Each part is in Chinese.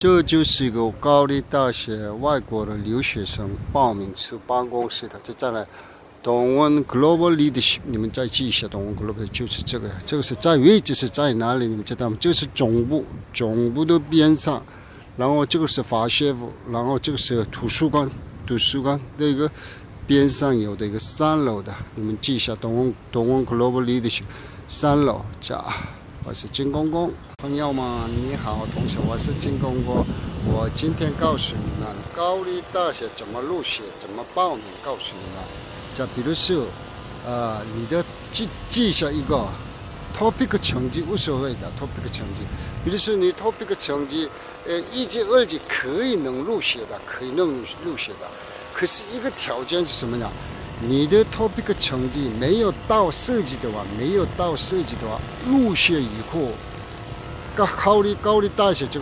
这就是一个高丽大学外国的留学生报名处办公室的，就在那东温 Global Leadership， 你们再记一下，东温 Global 就是这个，这个是在位置是在哪里？你们知道吗？就是总部的边上，然后这个是法学部，然后这个是图书馆的一个边上有的一个3楼的，你们记一下，东温 Global Leadership 3楼，这我是金公公。朋友们，你好，同学，我是金公公。我今天告诉你们，高丽大学怎么入学，怎么报名，告诉你们。就比如说，你的记下一个 topic 成绩无所谓的 topic 成绩。比如说你 topic 成绩，1级、2级可以能入学的，可是一个条件是什么呢？你的 topic 成绩没有到4级的话，入学以后，高丽大学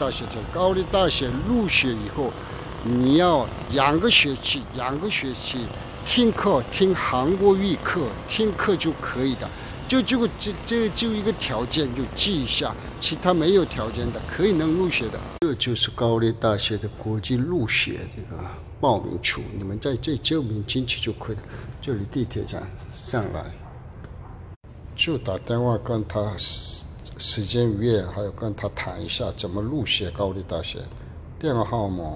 入学以后，你要2个学期听课，听韩国语课，听课就可以的。就一个条件，就记一下，其他没有条件的可以能入学的。这就是高丽大学的国际入学这个报名处，你们在这证明进去就可以了。这里地铁站上来，就打电话跟他时间约，还有跟他谈一下怎么入学高丽大学。电话号码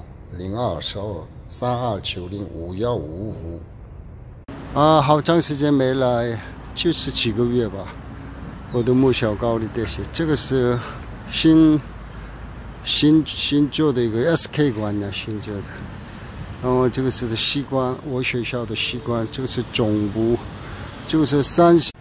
021232905155。好长时间没来，就是几个月吧。我的母校高丽大学，这个是新做的一个 SK 馆呢，新做的。然后这个是西关，我学校的西关，这个是总部，这个是山西